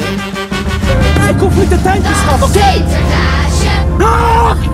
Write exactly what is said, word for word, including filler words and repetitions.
Ik hoef niet de tijd te schat, oké? Sinterklaasje, Ah!